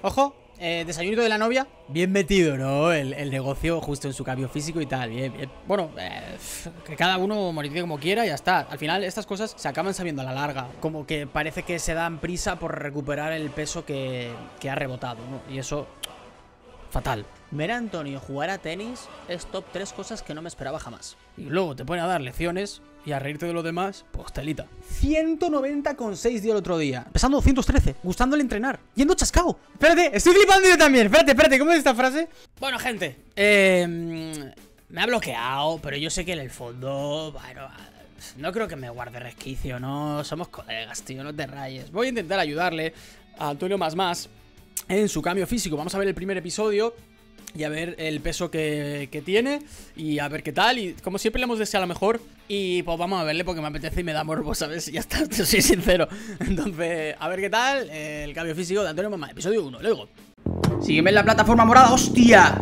Ojo, desayunito de la novia. Bien metido, ¿no? El negocio justo en su cambio físico y tal. Bien, bien. Bueno, que cada uno monetice como quiera y ya está. Al final estas cosas se acaban sabiendo a la larga. Como que parece que se dan prisa por recuperar el peso que ha rebotado, ¿no? Y eso... fatal. Ver a Antonio jugar a tenis es top 3 cosas que no me esperaba jamás. Y luego te pone a dar lecciones y a reírte de los demás, pues telita. 190,6 dio el otro día. Pesando 213, gustándole entrenar. Yendo chascao. Espérate, estoy flipando yo también. Espérate, ¿cómo es esta frase? Bueno, gente, me ha bloqueado, pero yo sé que en el fondo, bueno, no creo que me guarde resquicio, ¿no? Somos colegas, tío, no te rayes. Voy a intentar ayudarle a Antonio más en su cambio físico. Vamos a ver el primer episodio y a ver el peso que tiene y a ver qué tal. Y como siempre le hemos deseado lo mejor. Y pues vamos a verle porque me apetece y me da morbo, ¿sabes? Ya está, te soy sincero. Entonces, a ver qué tal el cambio físico de Antonio Mamá. Episodio 1, luego. Sígueme en la plataforma morada, ¡hostia!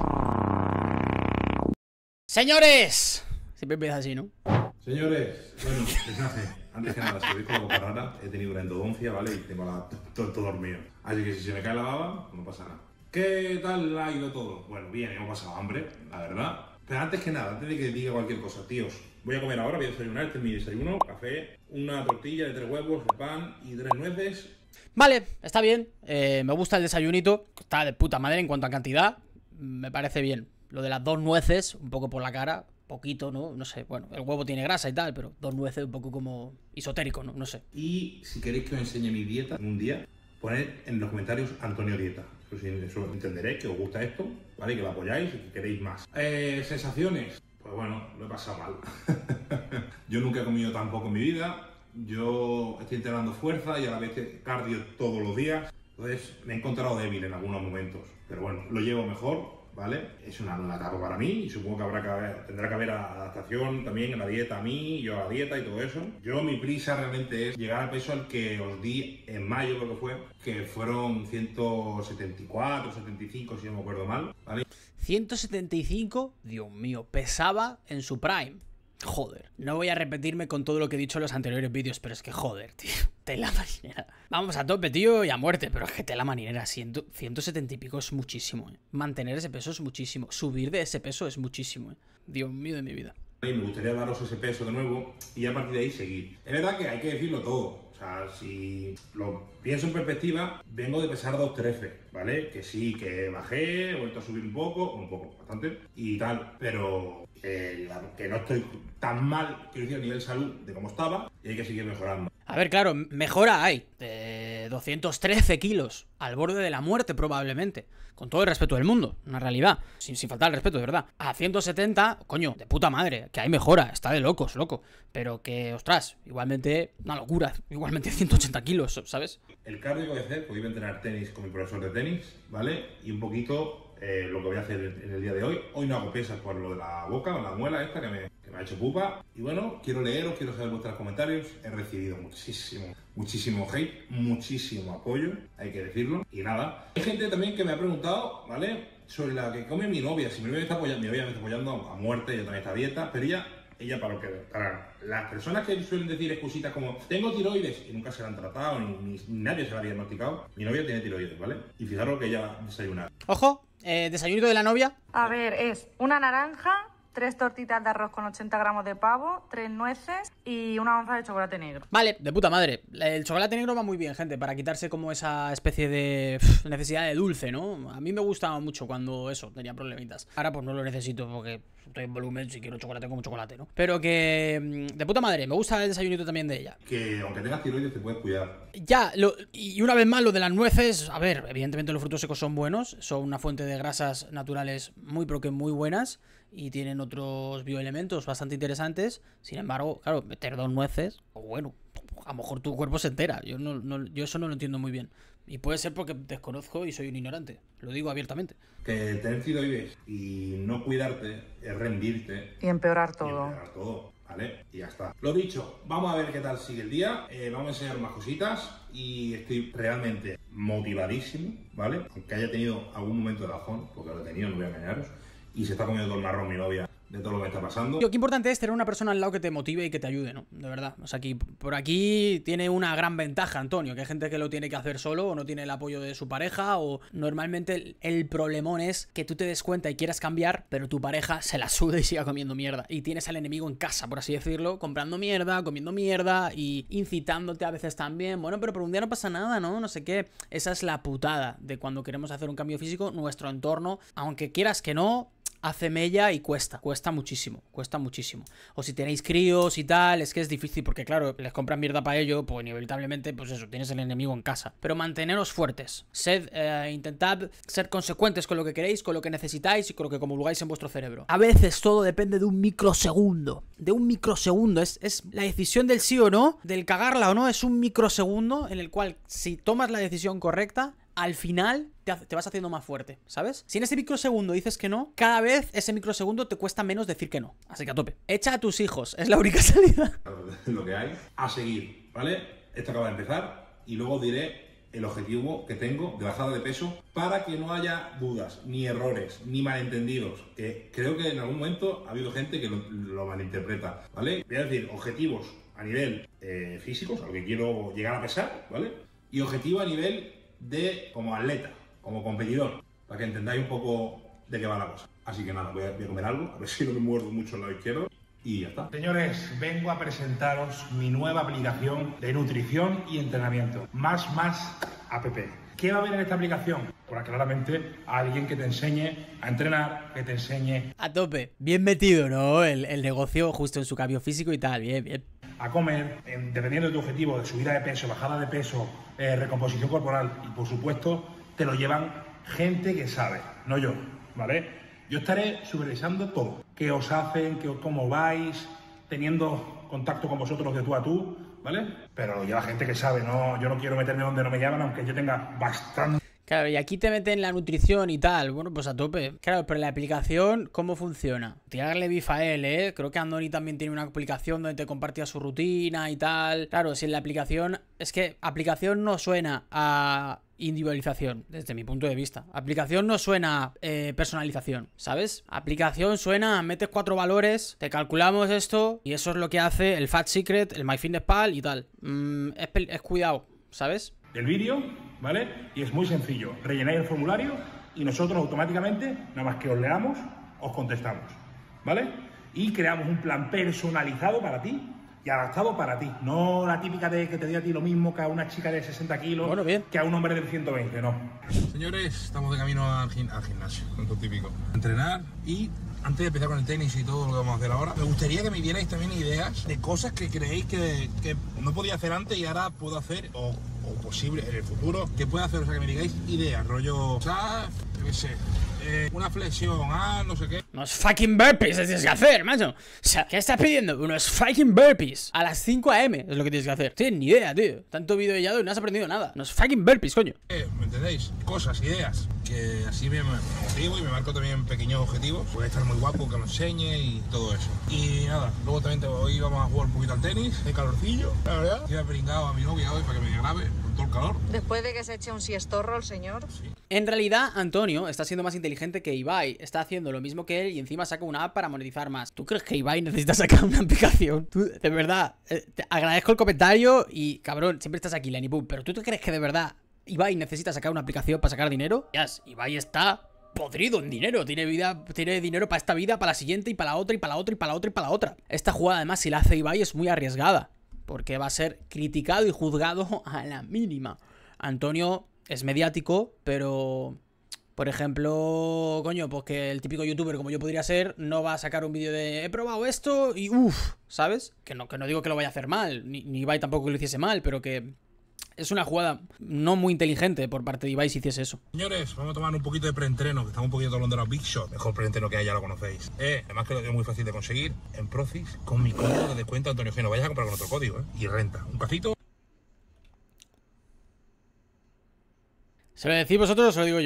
Señores, siempre empieza así, ¿no? Señores, bueno, antes que nada, si veis con la boca rara, he tenido una endodoncia, ¿vale? Y tengo todo dormido. Así que si se me cae la baba, no pasa nada. ¿Qué tal ha ido todo? Bueno, bien, hemos pasado hambre, la verdad. Pero antes que nada, antes de que diga cualquier cosa, tíos, voy a comer ahora, voy a desayunar, este es mi desayuno, café, una tortilla de 3 huevos, de pan y 3 nueces. Vale, está bien, me gusta el desayunito, está de puta madre en cuanto a cantidad, me parece bien. Lo de las 2 nueces, un poco por la cara, poquito, ¿no? No sé, bueno, el huevo tiene grasa y tal, pero 2 nueces un poco como esotérico, ¿no? No sé. Y si queréis que os enseñe mi dieta un día, poned en los comentarios Antonio Dieta. Eso entenderéis que os gusta esto, ¿vale? Que lo apoyáis y que queréis más. Sensaciones, pues bueno, lo he pasado mal. Yo nunca he comido tan poco en mi vida. Yo estoy entrenando fuerza y a la vez cardio todos los días. Entonces me he encontrado débil en algunos momentos. Pero bueno, lo llevo mejor, ¿vale? Es una nueva etapa para mí y supongo que tendrá que haber adaptación también en la dieta a mí, yo a la dieta y todo eso. Yo mi prisa realmente es llegar al peso al que os di en mayo, creo que fue, que fueron 174, 75 si no me acuerdo mal, ¿vale? 175, Dios mío, pesaba en su prime. Joder, no voy a repetirme con todo lo que he dicho en los anteriores vídeos, pero es que joder, tío, tela marinera. Vamos a tope, tío, y a muerte, pero es que tela marinera, 170 y pico es muchísimo, ¿eh? Mantener ese peso es muchísimo, subir de ese peso es muchísimo, ¿eh? Dios mío de mi vida. Y me gustaría daros ese peso de nuevo y a partir de ahí seguir. Es verdad que hay que decirlo todo. O sea, si lo pienso en perspectiva, vengo de pesar 213, ¿vale? Que sí, que bajé, he vuelto a subir un poco, bastante, y tal, pero que no estoy tan mal, quiero decir, a nivel salud de cómo estaba, y hay que seguir mejorando. A ver, claro, mejora hay. 213 kilos, al borde de la muerte probablemente. Con todo el respeto del mundo, una realidad. Sin faltar el respeto, de verdad. A 170, coño, de puta madre. Que hay mejora, está de locos, loco. Pero que, ostras, igualmente, una locura. Igualmente 180 kilos, ¿sabes? El cardio que voy a hacer, pues voy a entrenar tenis con mi profesor de tenis, ¿vale? Y un poquito lo que voy a hacer en el día de hoy. Hoy no hago pesas por lo de la boca, la muela esta que me ha hecho pupa. Y bueno, quiero leeros, quiero saber vuestros comentarios. He recibido muchísimo hate, muchísimo apoyo, hay que decirlo. Y nada, hay gente también que me ha preguntado, ¿vale? Sobre la que come mi novia. Si mi novia me está apoyando a muerte, ella también está a dieta, pero ella para las personas que suelen decir excusitas como tengo tiroides y nunca se la han tratado, ni nadie se la ha diagnosticado, mi novia tiene tiroides, ¿vale? Y fijaros que ella desayuna. Ojo, desayunito de la novia. A ver, es una naranja, 3 tortitas de arroz con 80 gramos de pavo, 3 nueces y una onza de chocolate negro. Vale, de puta madre. El chocolate negro va muy bien, gente, para quitarse como esa especie de necesidad de dulce, ¿no? A mí me gustaba mucho cuando eso, tenía problemitas. Ahora pues no lo necesito porque estoy en volumen, si quiero chocolate como chocolate, ¿no? Pero que de puta madre, me gusta el desayunito también de ella. Que aunque tengas tiroides te puedes cuidar. Ya, y una vez más lo de las nueces, a ver, evidentemente los frutos secos son buenos, son una fuente de grasas naturales muy pero que muy buenas y tienen otros bioelementos bastante interesantes. Sin embargo, claro, meter 2 nueces, o bueno, a lo mejor tu cuerpo se entera. Yo eso no lo entiendo muy bien. Y puede ser porque desconozco y soy un ignorante. Lo digo abiertamente. Que tener tiroides y no cuidarte es rendirte. Y empeorar todo. ¿Vale? Y ya está. Lo dicho, vamos a ver qué tal sigue el día. Vamos a enseñar más cositas y estoy realmente motivadísimo, ¿vale? Aunque haya tenido algún momento de bajón, porque lo he tenido, no voy a engañaros. Y se está comiendo todo el marrón mi novia de todo lo que está pasando. Tío, qué importante es tener una persona al lado que te motive y que te ayude, ¿no? De verdad. O sea, por aquí tiene una gran ventaja, Antonio, que hay gente que lo tiene que hacer solo o no tiene el apoyo de su pareja, o normalmente el problemón es que tú te des cuenta y quieras cambiar, pero tu pareja se la suda y siga comiendo mierda. Y tienes al enemigo en casa, por así decirlo, comprando mierda, comiendo mierda y incitándote a veces también. Bueno, pero por un día no pasa nada, ¿no? No sé qué. Esa es la putada de cuando queremos hacer un cambio físico. Nuestro entorno, aunque quieras que no, hace mella y cuesta muchísimo, O si tenéis críos y tal, es que es difícil porque claro, les compran mierda para ello, pues inevitablemente, pues eso, tienes el enemigo en casa. Pero manteneros fuertes, intentad ser consecuentes con lo que queréis, con lo que necesitáis y con lo que comulgáis en vuestro cerebro. A veces todo depende de un microsegundo, es la decisión del sí o no, del cagarla o no, es un microsegundo en el cual si tomas la decisión correcta, al final te vas haciendo más fuerte, ¿sabes? Si en ese microsegundo dices que no, cada vez ese microsegundo te cuesta menos decir que no. Así que a tope. Echa a tus hijos, es la única salida. Lo que hay, a seguir, ¿vale? Esto acaba de empezar y luego diré el objetivo que tengo de bajada de peso para que no haya dudas, ni errores, ni malentendidos. Que creo que en algún momento ha habido gente que lo malinterpreta, ¿vale? Voy a decir objetivos a nivel físicos, a lo que quiero llegar a pesar, ¿vale? Y objetivo a nivel de como atleta, como competidor, para que entendáis un poco de qué va la cosa. Así que nada, voy a comer algo, a ver si no me muerdo mucho el lado izquierdo y ya está. Señores, vengo a presentaros mi nueva aplicación de nutrición y entrenamiento, Más App. ¿Qué va a haber en esta aplicación? Pues claramente alguien que te enseñe a entrenar, que te enseñe a tope. Bien metido, ¿no? El negocio justo en su cambio físico y tal, bien. A comer, dependiendo de tu objetivo de subida de peso, bajada de peso, recomposición corporal y por supuesto te lo llevan gente que sabe, no yo, ¿vale? Yo estaré supervisando todo, qué os hacen, cómo vais, teniendo contacto con vosotros de tú a tú, ¿vale? Pero lo lleva gente que sabe, no, yo no quiero meterme donde no me llaman, aunque yo tenga bastante. Claro, y aquí te meten la nutrición y tal. Bueno, pues a tope. Claro, pero la aplicación, ¿cómo funciona? Tirarle bifa a él, ¿eh? Creo que Andoni también tiene una aplicación donde te compartía su rutina y tal. Claro, si en la aplicación... Es que aplicación no suena a individualización, desde mi punto de vista. Aplicación no suena a personalización, ¿sabes? Aplicación suena a metes 4 valores, te calculamos esto y eso es lo que hace el Fat Secret, el MyFitnessPal y tal. Es cuidado, ¿sabes? El vídeo, ¿vale? Y es muy sencillo. Rellenáis el formulario y nosotros automáticamente, nada más que os leamos, os contestamos, ¿vale? Y creamos un plan personalizado para ti y adaptado para ti. No la típica de que te diga a ti lo mismo que a una chica de 60 kilos, bueno, bien, que a un hombre de 120, no. Señores, estamos de camino al gimnasio, lo típico. Entrenar y... Antes de empezar con el tenis y todo lo que vamos a hacer ahora, me gustaría que me dierais también ideas de cosas que creéis que no podía hacer antes y ahora puedo hacer, o posible en el futuro, que pueda hacer. O sea, que me digáis ideas, rollo, ¿sabes? Yo qué sé, una flexión, no sé qué. Unos fucking burpees tienes que hacer, macho. O sea, ¿qué estás pidiendo? Unos fucking burpees a las 5 AM es lo que tienes que hacer. Tienes ni idea, tío. Tanto vídeo y no has aprendido nada. Unos fucking burpees, coño. ¿Me entendéis? Cosas, ideas, que así me motivo y me marco también pequeños objetivos. Puede estar muy guapo que me enseñe y todo eso. Y nada, luego también hoy vamos a jugar un poquito al tenis, de calorcillo, la verdad. Yo he brindado a mi novia hoy para que me grabe con todo el calor. Después de que se eche un siestorro el señor. Sí. En realidad, Antonio está siendo más inteligente que Ibai. Está haciendo lo mismo que él y encima saca una app para monetizar más. ¿Tú crees que Ibai necesita sacar una aplicación? Tú, de verdad, te agradezco el comentario y, cabrón, siempre estás aquí, Lenny Boom. Pero ¿tú te crees que de verdad Ibai necesita sacar una aplicación para sacar dinero? Yes, Ibai está podrido en dinero. Tiene dinero para esta vida, para la siguiente y para la otra y para la otra y para la otra y para la otra. Esta jugada, además, si la hace Ibai es muy arriesgada, porque va a ser criticado y juzgado a la mínima. Antonio es mediático, pero... Por ejemplo, coño, pues que el típico youtuber como yo podría ser no va a sacar un vídeo de he probado esto y uff, ¿sabes? Que no digo que lo vaya a hacer mal, ni Ibai tampoco que lo hiciese mal, pero que es una jugada no muy inteligente por parte de Ibai si hiciese eso. Señores, vamos a tomar un poquito de preentreno, que estamos un poquito hablando de los Big Shot. Mejor preentreno que hay, ya lo conocéis. Además que lo tengo muy fácil de conseguir en Procis con mi código de descuento Antonio Geno. Vayas a comprar con otro código, y renta. Un cafito. ¿Se lo decís vosotros o se lo digo yo?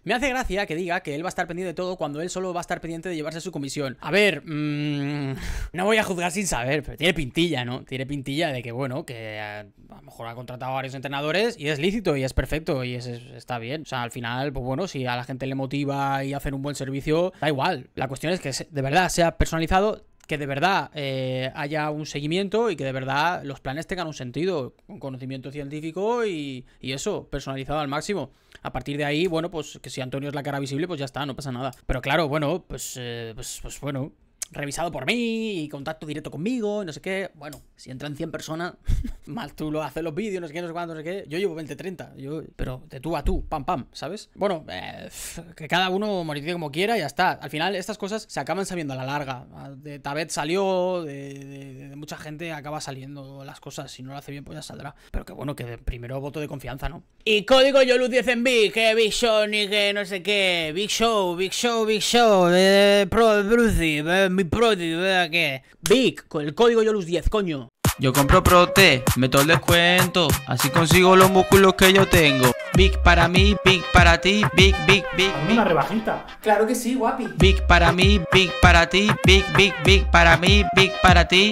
Me hace gracia que diga que él va a estar pendiente de todo cuando él solo va a estar pendiente de llevarse su comisión. A ver, no voy a juzgar sin saber, pero tiene pintilla, ¿no? Tiene pintilla de que, bueno, que a lo mejor ha contratado a varios entrenadores y es lícito y es perfecto y está bien. O sea, al final, pues bueno, si a la gente le motiva y hacen un buen servicio, da igual. La cuestión es que de verdad sea personalizado, que de verdad haya un seguimiento y que de verdad los planes tengan un sentido, un conocimiento científico y eso, personalizado al máximo. A partir de ahí, bueno, pues que si Antonio es la cara visible, pues ya está, no pasa nada. Pero claro, bueno, pues bueno, revisado por mí y contacto directo conmigo y no sé qué. Bueno, si entran 100 personas, más tú lo haces los vídeos, no sé qué, no sé cuánto, no sé qué. Yo llevo 20, 30, pero de tú a tú, pam, pam, ¿sabes? Bueno, que cada uno monetice como quiera y ya está. Al final estas cosas se acaban sabiendo a la larga. De Tabet salió, de mucha gente acaba saliendo las cosas. Si no lo hace bien, pues ya saldrá. Pero que bueno, que primero voto de confianza, ¿no? Y código YOLUZ10 en Big, que Big Show ni que no sé qué. Big Show, Big Show, Big Show. Pro Brucey, mi Prodi, ¿verdad qué? Big, con el código YOLUZ10, coño. Yo compro Prote, meto el descuento, así consigo los músculos que yo tengo. Big para mí, Big para ti, Big, Big, Big, Big. Una rebajita. Claro que sí, guapi. Big para mí, Big para ti, Big, Big, Big para mí, Big para ti.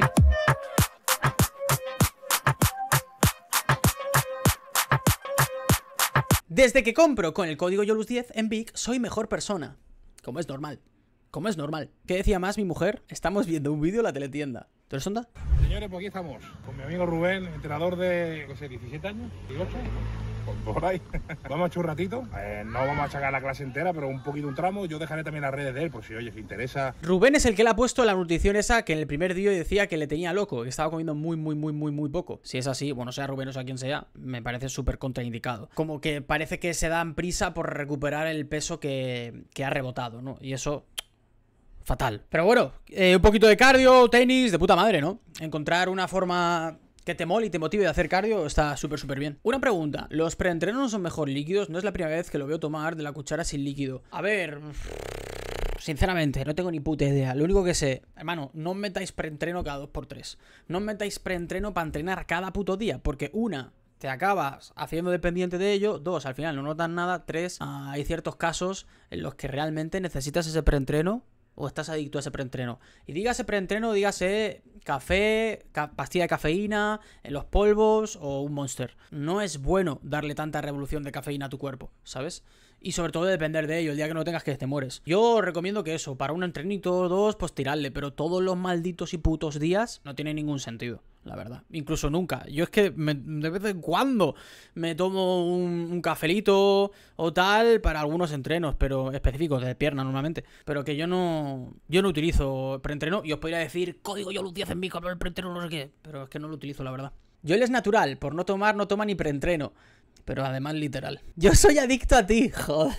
Desde que compro con el código YOLUZ10 en Big, soy mejor persona. Como es normal. Como es normal. ¿Qué decía más mi mujer? Estamos viendo un vídeo en la teletienda. ¿Tú eres onda? Señores, pues aquí estamos con mi amigo Rubén, entrenador de, no sé, 17 años, 18, por ahí. Vamos a echar un ratito. No vamos a sacar la clase entera, pero un poquito un tramo. Yo dejaré también las redes de él, por si, oye, si interesa. Rubén es el que le ha puesto la nutrición esa que en el primer vídeo decía que le tenía loco, que estaba comiendo muy poco. Si es así, bueno, sea Rubén o sea quien sea, me parece súper contraindicado. Como que parece que se dan prisa por recuperar el peso que ha rebotado, ¿no? Y eso... fatal. Pero bueno, un poquito de cardio, tenis, de puta madre, ¿no? Encontrar una forma que te mole y te motive de hacer cardio está súper bien. Una pregunta, ¿los preentrenos no son mejor líquidos? No es la primera vez que lo veo tomar de la cuchara sin líquido. A ver... sinceramente, no tengo ni puta idea. Lo único que sé, hermano, no os metáis preentreno cada 2x3. No os metáis preentreno para entrenar cada puto día, porque una... te acabas haciendo dependiente de ello. 2, al final no notas nada. 3, hay ciertos casos en los que realmente necesitas ese preentreno o estás adicto a ese preentreno. Y dígase preentreno, dígase café, pastilla de cafeína, en los polvos o un Monster. No es bueno darle tanta revolución de cafeína a tu cuerpo, ¿sabes? Y sobre todo depender de ello, el día que no lo tengas que te mueres. Yo recomiendo que eso, para un entrenito, 2, pues tirarle, pero todos los malditos y putos días no tiene ningún sentido, la verdad. Incluso nunca. Yo es que de vez en cuando me tomo un cafelito o tal para algunos entrenos, pero específicos de pierna normalmente. Pero que yo no utilizo preentreno y os podría decir código YOLUZ10 en mi cabello el preentreno no sé qué, pero es que no lo utilizo, la verdad. Yo él es natural, por no tomar, no toma ni preentreno. Pero además literal. Yo soy adicto a ti, joder.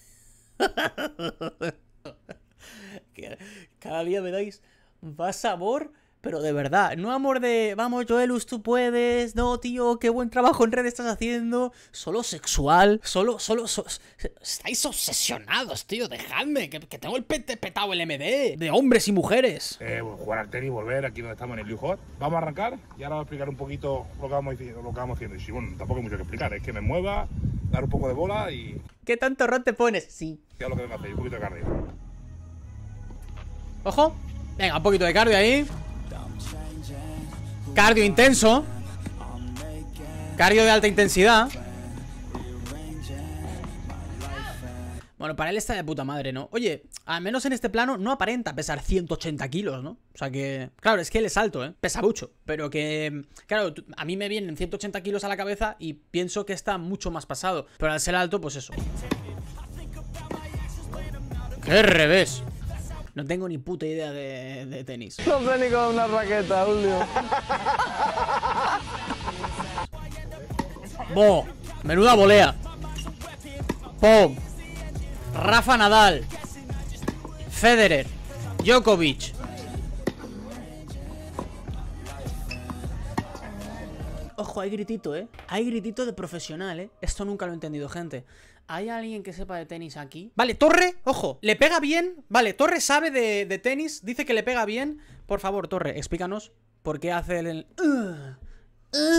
Cada día me dais más amor, pero de verdad. No amor de, vamos Joelus, tú puedes. No, tío, qué buen trabajo en red estás haciendo. Solo sexual. Solo estáis obsesionados, tío. Dejadme, que tengo el petado el MD. De hombres y mujeres. Jugar al tenis, volver aquí donde estamos en el Liu Hot. Vamos a arrancar y ahora voy a explicar un poquito lo que vamos haciendo. Y si, bueno, tampoco hay mucho que explicar. Es que me mueva, dar un poco de bola y... ¿Qué tanto rot te pones? Sí. Ya lo que tengo que hacer, un poquito de cardio. Ojo. Venga, un poquito de cardio ahí. Cardio intenso. Cardio de alta intensidad. Bueno, para él está de puta madre, ¿no? Oye, al menos en este plano no aparenta pesar 180 kilos, ¿no? O sea que... claro, es que él es alto, ¿eh? Pesa mucho. Pero que... claro, a mí me vienen 180 kilos a la cabeza y pienso que está mucho más pasado. Pero al ser alto, pues eso. ¡Qué revés! No tengo ni puta idea de tenis. No sé ni con una raqueta, Julio. ¡Bo! Menuda volea. ¡Pum! Rafa Nadal. Federer. Djokovic. Ojo, hay gritito, ¿eh? Hay gritito de profesional, ¿eh? Esto nunca lo he entendido, gente. ¿Hay alguien que sepa de tenis aquí? Vale, Torre, ojo, ¿le pega bien? Vale, Torre sabe de tenis, dice que le pega bien. Por favor, Torre, explícanos por qué hace el...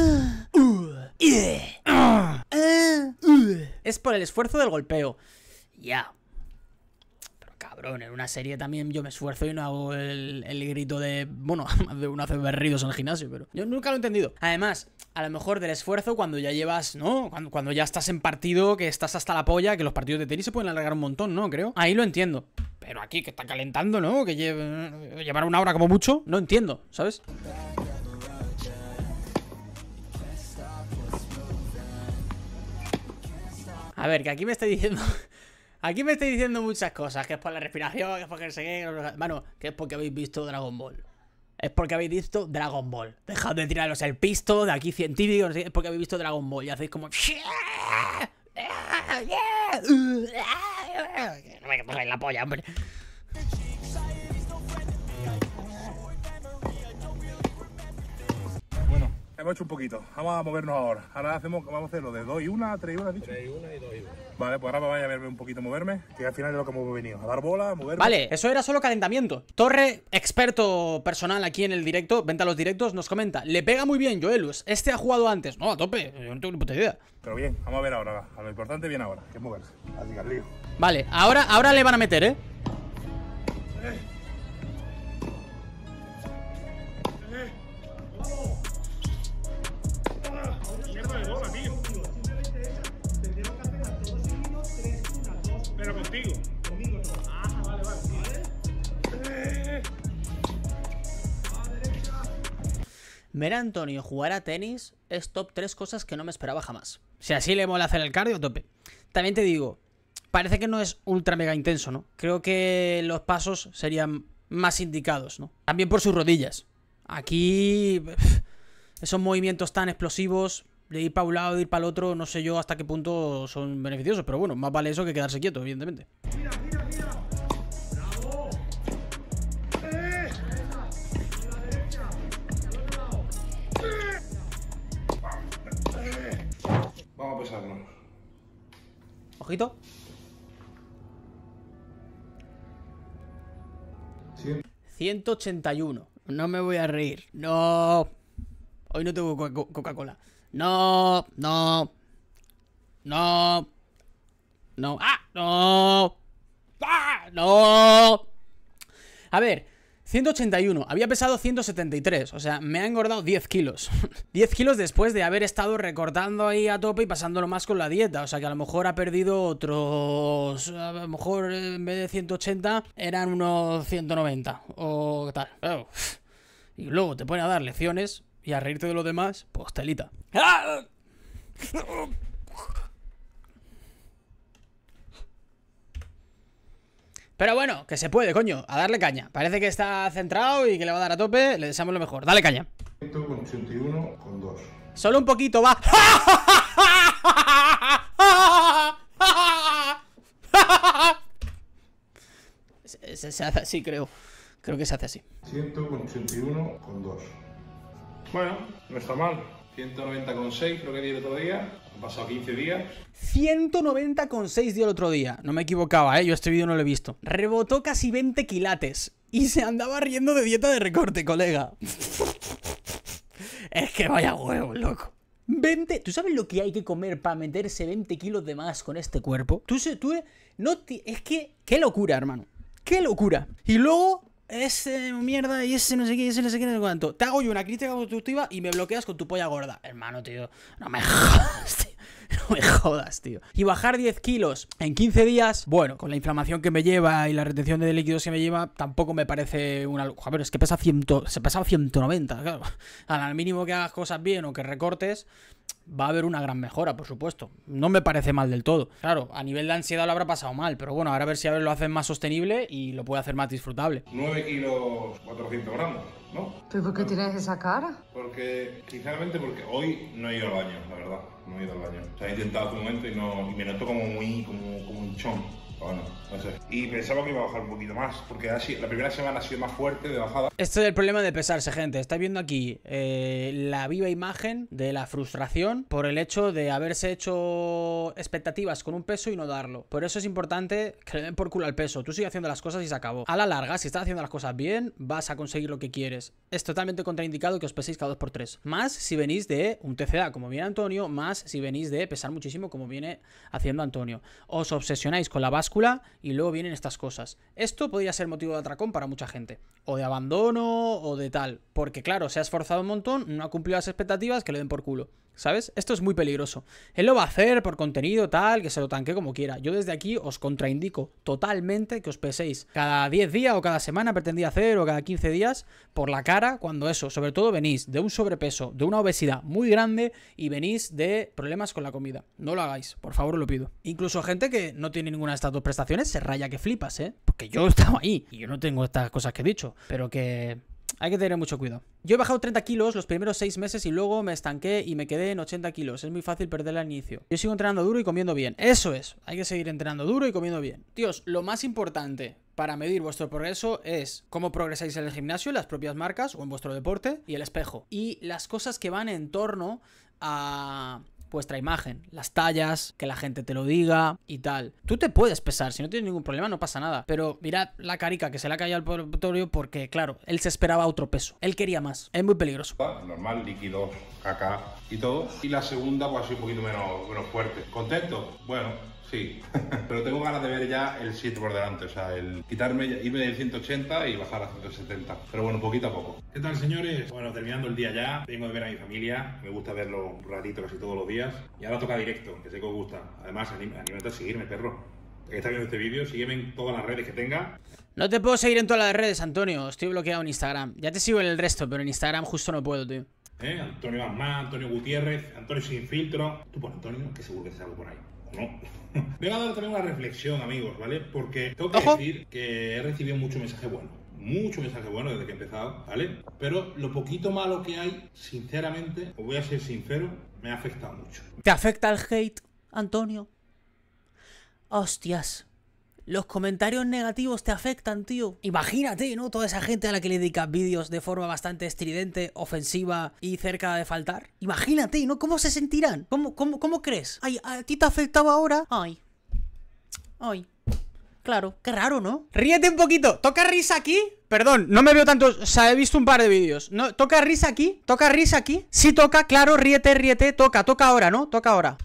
Es por el esfuerzo del golpeo. Ya. Pero cabrón, en una serie también yo me esfuerzo y no hago el grito de... Bueno, de uno hace berridos en el gimnasio, pero yo nunca lo he entendido. Además, a lo mejor del esfuerzo cuando ya llevas, ¿no? Cuando ya estás en partido, que estás hasta la polla, que los partidos de tenis se pueden alargar un montón, ¿no? Creo. Ahí lo entiendo. Pero aquí, que está calentando, ¿no? Que llevará una hora como mucho, no entiendo, ¿sabes? A ver, que aquí me está diciendo... Aquí me estáis diciendo muchas cosas. Que es por la respiración, que es porque no sé qué... Bueno, que es porque habéis visto Dragon Ball. Es porque habéis visto Dragon Ball. Dejad de tiraros el pisto de aquí científico. No sé, es porque habéis visto Dragon Ball. Y hacéis como... No me pongáis la polla, hombre. Bueno, hemos hecho un poquito. Vamos a movernos ahora. Ahora vamos a hacer lo de 2 y 1, 3 y 1, ¿has dicho? 3 y 1 y 2 y 1. Vale, pues ahora me vaya a verme un poquito moverme, que al final es lo que hemos venido. A dar bola, a moverme. Vale, eso era solo calentamiento. Torre, experto personal aquí en el directo, venta a los directos, nos comenta: le pega muy bien, Joelus. Este ha jugado antes. No, a tope, yo no tengo ni puta idea. Pero bien, vamos a ver ahora. A lo importante viene ahora, que es moverse. Así que al lío. Vale, ahora le van a meter, ¿eh? Pero contigo. Ver a Antonio jugar a tenis es top 3 cosas que no me esperaba jamás. Si así le mola hacer el cardio, tope. También te digo, parece que no es ultra mega intenso, ¿no? Creo que los pasos serían más indicados, ¿no? También por sus rodillas. Aquí, esos movimientos tan explosivos, de ir para un lado, de ir para el otro, no sé yo hasta qué punto son beneficiosos. Pero bueno, más vale eso que quedarse quieto, evidentemente. Vamos a pesarnos. Ojito. Sí. 181. No me voy a reír. No. Hoy no tengo Coca-Cola. No. No. No. No. ¡Ah! No. ¡Ah! No. A ver. 181, había pesado 173, o sea, me ha engordado 10 kilos 10 kilos después de haber estado recortando ahí a tope y pasándolo más con la dieta. O sea que a lo mejor ha perdido otros... A lo mejor en vez de 180 eran unos 190 o tal. Y luego te pone a dar lecciones y a reírte de lo demás, pues telita. Pero bueno, que se puede, coño, a darle caña. Parece que está centrado y que le va a dar a tope. Le deseamos lo mejor, dale caña. 181,2. Solo un poquito, va. Se hace así, creo. Creo que se hace así. 181,2. Bueno, no está mal. 190,6 creo que di el otro día. Han pasado 15 días. 190,6 dio el otro día. No me equivocaba, yo este vídeo no lo he visto. Rebotó casi 20 quilates. Y se andaba riendo de dieta de recorte, colega. Es que vaya huevo, loco. 20... ¿Tú sabes lo que hay que comer para meterse 20 kilos de más con este cuerpo? Es que... ¡Qué locura, hermano! ¡Qué locura! Y luego... Ese mierda y ese no sé qué, ese no sé qué, no sé cuánto. Te hago yo una crítica constructiva y me bloqueas con tu polla gorda. Hermano, tío, no me jodas, tío. No me jodas, tío. Y bajar 10 kilos en 15 días, bueno, con la inflamación que me lleva y la retención de líquidos que me lleva, tampoco me parece una... Joder, es que se pesaba 190, claro. Al mínimo que hagas cosas bien o que recortes, va a haber una gran mejora, por supuesto. No me parece mal del todo. Claro, a nivel de ansiedad lo habrá pasado mal, pero bueno, ahora a ver si lo hacen más sostenible y lo puede hacer más disfrutable. 9 kilos 400 gramos, ¿no? ¿Pero por qué tienes esa cara? Porque, sinceramente, porque hoy no he ido al baño, la verdad. No he ido al baño. O sea, he intentado hace un momento y me noto como muy hinchón. Bueno, no sé. Y pensaba que iba a bajar un poquito más, porque la primera semana ha sido más fuerte de bajada. Este es el problema de pesarse, gente. Estáis viendo aquí la viva imagen de la frustración por el hecho de haberse hecho expectativas con un peso y no darlo. Por eso es importante que le den por culo al peso. Tú sigues haciendo las cosas y se acabó. A la larga, si estás haciendo las cosas bien, vas a conseguir lo que quieres. Es totalmente contraindicado que os peséis cada 2x3. Más si venís de un TCA, como viene Antonio, más si venís de pesar muchísimo, como viene haciendo Antonio. Os obsesionáis con la báscula y luego vienen estas cosas. Esto podría ser motivo de atracón para mucha gente. O de abandono o de tal. Porque claro, se ha esforzado un montón, no ha cumplido las expectativas, que le den por culo. ¿Sabes? Esto es muy peligroso. Él lo va a hacer por contenido, tal, que se lo tanque como quiera. Yo desde aquí os contraindico totalmente que os peséis cada 10 días o cada semana pretendía hacer, o cada 15 días, por la cara, cuando eso, sobre todo venís de un sobrepeso, de una obesidad muy grande y venís de problemas con la comida. No lo hagáis, por favor, os lo pido. Incluso gente que no tiene ninguna de estas dos prestaciones se raya que flipas, ¿eh? Porque yo he estado ahí y yo no tengo estas cosas que he dicho, pero que... hay que tener mucho cuidado. Yo he bajado 30 kilos los primeros 6 meses y luego me estanqué y me quedé en 80 kilos. Es muy fácil perderla al inicio. Yo sigo entrenando duro y comiendo bien. Eso es. Hay que seguir entrenando duro y comiendo bien. Tíos, lo más importante para medir vuestro progreso es cómo progresáis en el gimnasio, en las propias marcas o en vuestro deporte, y el espejo. Y las cosas que van en torno a... vuestra imagen, las tallas, que la gente te lo diga y tal. Tú te puedes pesar, si no tienes ningún problema no pasa nada. Pero mirad la carica que se le ha caído al laboratorio porque, claro, él se esperaba otro peso. Él quería más. Es muy peligroso. Normal, líquidos, caca y todo. Y la segunda pues así un poquito menos fuerte. ¿Contento? Bueno, sí. Pero tengo ganas de ver ya el sitio por delante. O sea, el irme del 180 y bajar a 170. Pero bueno, poquito a poco. ¿Qué tal, señores? Bueno, terminando el día ya, vengo de ver a mi familia, me gusta verlo un ratito casi todos los días, y ahora toca directo, que sé que os gusta. Además, anímate a seguirme, perro. Ya que estás viendo este vídeo, sígueme en todas las redes que tenga. No te puedo seguir en todas las redes, Antonio. Estoy bloqueado en Instagram. Ya te sigo en el resto, pero en Instagram justo no puedo, tío. Antonio Guzmán, Antonio Gutiérrez, Antonio Sin Filtro. Tú pon Antonio, que seguro que te salgo por ahí. ¿O no? Me va a dar también una reflexión, amigos, ¿vale? Porque tengo que decir que he recibido mucho mensaje bueno. Mucho mensaje bueno desde que he empezado, ¿vale? Pero lo poquito malo que hay, sinceramente, os voy a ser sincero, me ha afectado mucho. ¿Te afecta el hate, Antonio? Hostias. Los comentarios negativos te afectan, tío. Imagínate, ¿no? Toda esa gente a la que le dedicas vídeos de forma bastante estridente, ofensiva y cerca de faltar. Imagínate, ¿no? ¿Cómo se sentirán? ¿Cómo crees? Ay, ¿a ti te ha afectado ahora? Ay. Claro, qué raro, ¿no? Ríete un poquito. ¿Toca risa aquí? Perdón, no me veo tanto. O sea, he visto un par de vídeos. ¿No? ¿Toca risa aquí? ¿Toca risa aquí? Sí toca, claro, ríete. Toca ahora, ¿no? Toca ahora.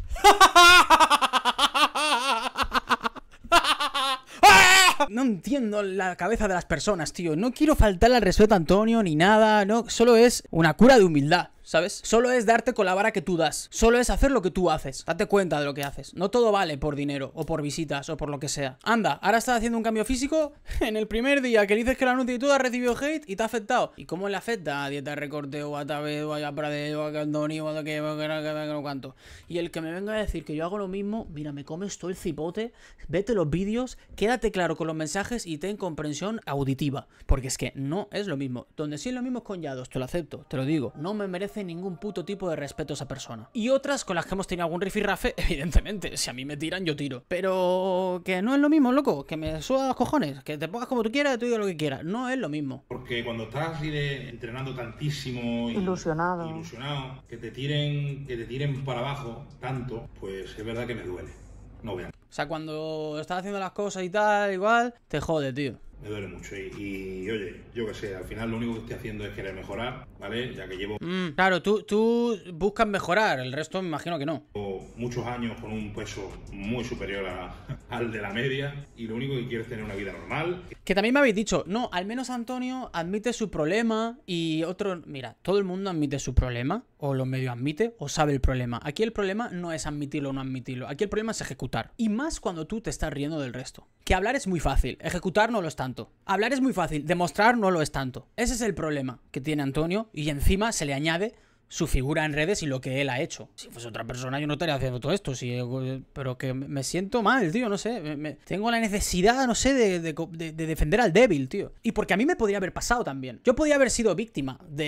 No entiendo la cabeza de las personas, tío. No quiero faltarle al respeto a Antonio ni nada. No, solo es una cura de humildad, ¿sabes? Solo es darte con la vara que tú das. Solo es hacer lo que tú haces. Date cuenta de lo que haces. No todo vale por dinero, o por visitas, o por lo que sea. Anda, ahora estás haciendo un cambio físico. En el primer día que le dices que la anuncio y tú has recibido hate y te ha afectado. ¿Y cómo le afecta? A dieta, recorte, o a tablet, o a pradeo, a Antonio, o a que no cuánto. Y el que me venga a decir que yo hago lo mismo, mira, me comes todo el cipote, vete los vídeos, quédate claro con los mensajes y ten comprensión auditiva. Porque es que no es lo mismo. Donde sí es lo mismo es con Yados, te lo acepto, te lo digo. No me merece ningún puto tipo de respeto a esa persona. Y otras con las que hemos tenido algún rifirrafe, evidentemente, si a mí me tiran, yo tiro. Pero que no es lo mismo, loco, que me suba los cojones, que te pongas como tú quieras, tú digas lo que quieras. No es lo mismo. Porque cuando estás así entrenando tantísimo y Ilusionado, que te tiren para abajo tanto, pues es verdad que me duele. No vean. O sea, cuando estás haciendo las cosas y tal, igual, te jode, tío. Me duele mucho y oye, yo qué sé, al final lo único que estoy haciendo es querer mejorar, ¿vale? Ya que llevo claro, tú buscas mejorar, el resto me imagino que no. muchos años con un peso muy superior al de la media y lo único que quiero es tener una vida normal. Que también me habéis dicho, no, al menos Antonio admite su problema y otro... Mira, todo el mundo admite su problema, o lo medio admite, o sabe el problema. Aquí el problema no es admitirlo o no admitirlo, aquí el problema es ejecutar. Y más cuando tú te estás riendo del resto. Que hablar es muy fácil, ejecutar no lo es tanto. Hablar es muy fácil, demostrar no lo es tanto. Ese es el problema que tiene Antonio y encima se le añade su figura en redes y lo que él ha hecho. Si fuese otra persona yo no estaría haciendo todo esto, pero que me siento mal, tío, no sé. Tengo la necesidad, no sé, de defender al débil, tío. Y porque a mí me podría haber pasado también. Yo podría haber sido víctima de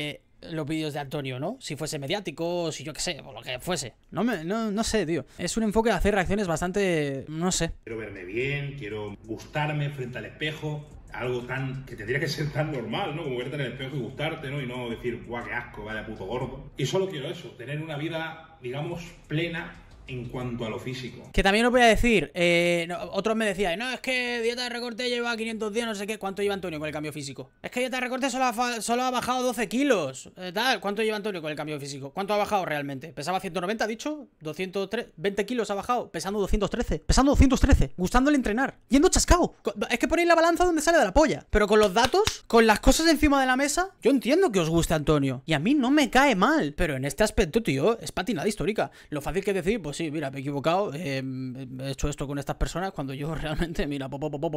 los vídeos de Antonio, ¿no? Si fuese mediático, si yo qué sé, o lo que fuese. No sé, tío. Es un enfoque de hacer reacciones bastante... no sé. Quiero verme bien, quiero gustarme frente al espejo. Algo tan que tendría que ser tan normal, ¿no? Como verte en el espejo y gustarte, ¿no? Y no decir, guau, qué asco, vaya puto gordo. Y solo quiero eso, tener una vida, digamos, plena en cuanto a lo físico. Que también os voy a decir, otros me decían, no, es que Dieta de Recorte lleva 500 días, no sé qué. ¿Cuánto lleva Antonio con el cambio físico? Es que Dieta de Recorte solo ha bajado 12 kilos. Tal. ¿Cuánto lleva Antonio con el cambio físico? ¿Cuánto ha bajado realmente? ¿Pesaba 190, ha dicho? 20 kilos ha bajado, pesando 213. Pesando 213, gustándole entrenar, yendo chascado. Es que ponéis la balanza donde sale de la polla. Pero con los datos, con las cosas encima de la mesa, yo entiendo que os guste Antonio. Y a mí no me cae mal. Pero en este aspecto, tío, es patinada histórica. Lo fácil que es decir, pues sí, mira, me he equivocado, he hecho esto con estas personas cuando yo realmente, mira,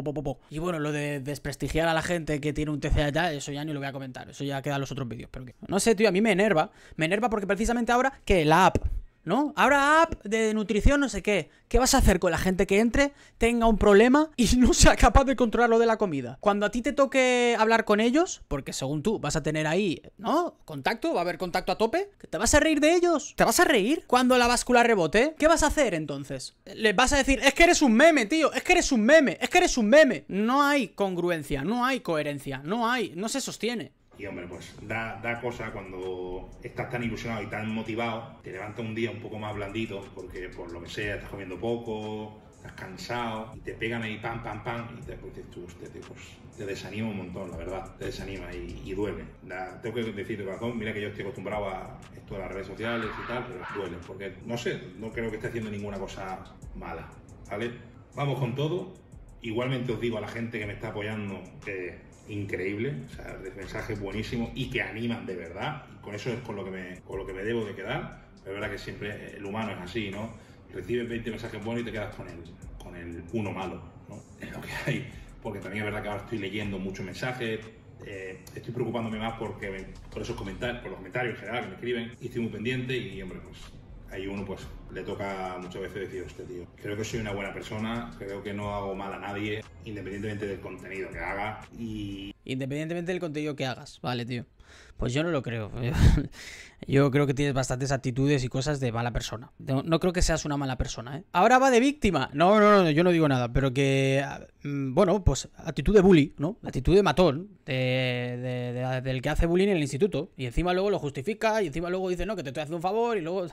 Y bueno, lo de desprestigiar a la gente que tiene un TCA ya, eso ya ni lo voy a comentar, eso ya queda en los otros vídeos, pero que... No sé, tío, a mí me enerva porque precisamente ahora, que la app... ¿no? Ahora app de nutrición, no sé qué. ¿Qué vas a hacer con la gente que entre, tenga un problema y no sea capaz de controlar lo de la comida? Cuando a ti te toque hablar con ellos, porque según tú vas a tener ahí, ¿no? Contacto, va a haber contacto a tope. ¿Te vas a reír de ellos? ¿Te vas a reír cuando la báscula rebote? ¿Qué vas a hacer entonces? Les vas a decir, es que eres un meme, tío, es que eres un meme, es que eres un meme. No hay congruencia, no hay coherencia, no se sostiene. Y hombre, pues da cosa cuando estás tan ilusionado y tan motivado, te levantas un día un poco más blandito, porque por lo que sea, estás comiendo poco, estás cansado, y te pegan ahí pam, y te pues, te desanima un montón, la verdad, te desanima y duele. Tengo que decir de corazón, mira que yo estoy acostumbrado a esto de las redes sociales y tal, pero duele, porque no sé, no creo que esté haciendo ninguna cosa mala, ¿vale? Vamos con todo. Igualmente os digo a la gente que me está apoyando que increíble, o sea, mensajes buenísimos y que animan de verdad, y con eso es con lo que me debo de quedar. Pero es verdad que siempre el humano es así, ¿no? Recibes 20 mensajes buenos y te quedas con el uno malo, ¿no? Es lo que hay, porque también es verdad que ahora estoy leyendo muchos mensajes, estoy preocupándome más por esos comentarios, por los comentarios en general que me escriben, y estoy muy pendiente y, hombre, pues hay uno, pues le toca muchas veces decir, hostia, tío, creo que soy una buena persona, creo que no hago mal a nadie, independientemente del contenido que haga y... Independientemente del contenido que hagas, vale, tío. Pues yo no lo creo. Yo creo que tienes bastantes actitudes y cosas de mala persona. No creo que seas una mala persona, ¿eh? Ahora va de víctima. No, yo no digo nada, pero que... Bueno, pues actitud de bully, ¿no? Actitud de matón, del que hace bullying en el instituto. Y encima luego lo justifica, y encima luego dice, no, que te estoy haciendo un favor, y luego...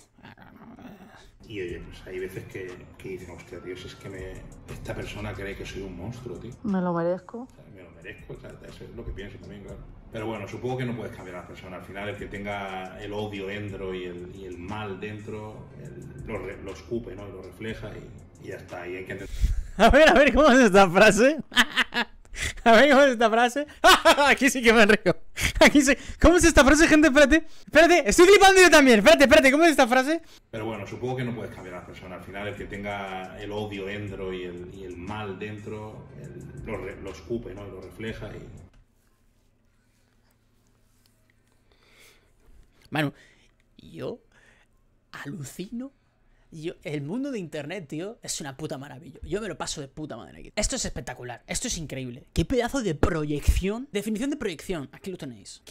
Y oye, pues hay veces que dicen, hostia, tío, si es que esta persona cree que soy un monstruo, tío. Me lo merezco. O sea, me lo merezco, o sea, eso es lo que pienso también, claro. Pero bueno, supongo que no puedes cambiar a la persona. Al final, el que tenga el odio dentro y el mal dentro, lo escupe, ¿no? Y lo refleja y ya está. Y hay que entender... A ver, ¿cómo es esta frase? A ver, ¿cómo es esta frase? Aquí sí que me río. Aquí sí. ¿Cómo es esta frase, gente? Espérate, estoy flipando yo también. Espérate, ¿cómo es esta frase? Pero bueno, supongo que no puedes cambiar a la persona. Al final, el que tenga el odio dentro y el mal dentro, lo escupe, ¿no? Y lo refleja y... Manu, yo alucino. El mundo de internet, tío, es una puta maravilla. Yo me lo paso de puta madre aquí. Esto es espectacular, esto es increíble. Qué pedazo de proyección. Definición de proyección, aquí lo tenéis.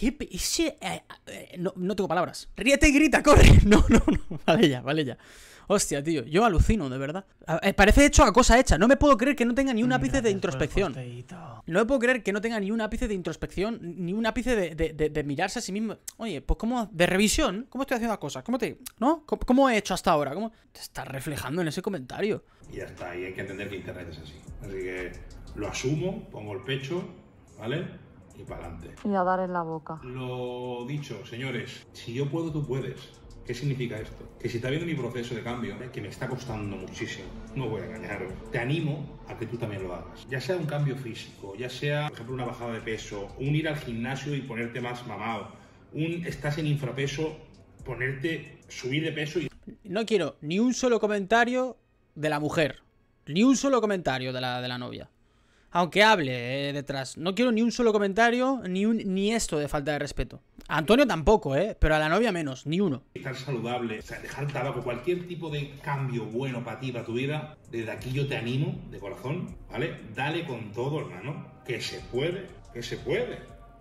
No tengo palabras. Ríete y grita, corre. No. Vale ya. Hostia, tío, yo alucino, de verdad. Parece hecho a cosa hecha. No me puedo creer que no tenga ni un ápice de introspección. No me puedo creer que no tenga ni un ápice de introspección, ni un ápice de mirarse a sí mismo. Oye, pues como de revisión, ¿cómo estoy haciendo las cosas? ¿Cómo he hecho hasta ahora? ¿Cómo te estás reflejando en ese comentario? Y ya está, y hay que entender que internet es así. Así que lo asumo, pongo el pecho, ¿vale? Y para adelante. Y a dar en la boca. Lo dicho, señores, si yo puedo, tú puedes. ¿Qué significa esto? Que si está viendo mi proceso de cambio, que me está costando muchísimo, no voy a engañaros, te animo a que tú también lo hagas. Ya sea un cambio físico, ya sea, por ejemplo, una bajada de peso, un ir al gimnasio y ponerte más mamado, estás en infrapeso, subir de peso y... No quiero ni un solo comentario de la mujer, ni un solo comentario de la novia. Aunque hable detrás. No quiero ni un solo comentario, ni esto de falta de respeto. A Antonio tampoco, pero a la novia menos, ni uno. Estar saludable, o sea, dejar tabaco, cualquier tipo de cambio bueno para ti, para tu vida, desde aquí yo te animo, de corazón, ¿vale? Dale con todo, hermano, que se puede,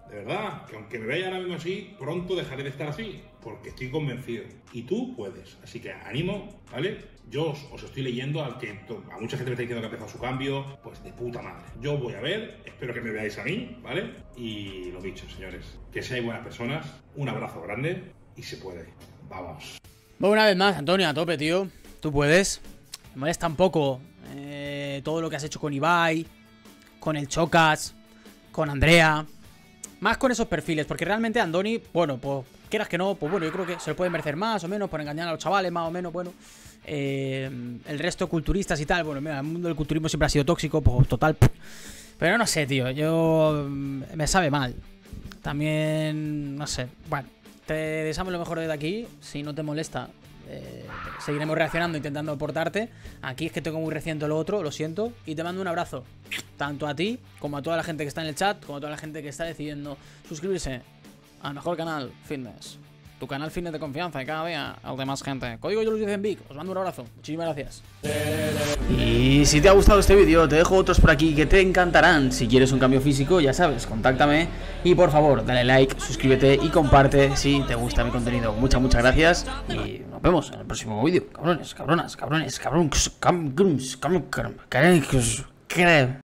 De verdad, que aunque me vea ahora mismo así, pronto dejaré de estar así, porque estoy convencido. Y tú puedes. Así que animo, ¿vale? Yo os estoy leyendo a mucha gente me está diciendo que ha empezado su cambio, pues de puta madre. Yo voy a ver, espero que me veáis a mí, ¿vale? Y lo dicho, señores, que seáis buenas personas, un abrazo grande y se puede. Vamos. Bueno, una vez más, Antonio, a tope, tío. Tú puedes. Me molesta un poco todo lo que has hecho con Ibai, con el Chocas, con Andrea. Más con esos perfiles, porque realmente Andoni, bueno, pues quieras que no, pues bueno, yo creo que se lo puede merecer más o menos por engañar a los chavales, más o menos, bueno. El resto culturistas y tal, bueno, mira, el mundo del culturismo siempre ha sido tóxico, pues total. Pero no sé, tío, me sabe mal. También, no sé, bueno, te deseamos lo mejor desde aquí, si no te molesta. Seguiremos reaccionando, intentando aportarte. Aquí es que tengo muy reciente lo otro, lo siento. Y te mando un abrazo, tanto a ti como a toda la gente que está en el chat, como a toda la gente que está decidiendo suscribirse al mejor canal fitness, tu canal fitness de confianza, y cada día al de más gente. Código YOLUS10ENVIC. Os mando un abrazo, muchísimas gracias. Y si te ha gustado este vídeo, te dejo otros por aquí que te encantarán. Si quieres un cambio físico, ya sabes, contáctame. Y por favor, dale like, suscríbete y comparte si te gusta mi contenido. Muchas gracias y nos vemos en el próximo vídeo. Cabrones, cabronas, cabrones, cabrones.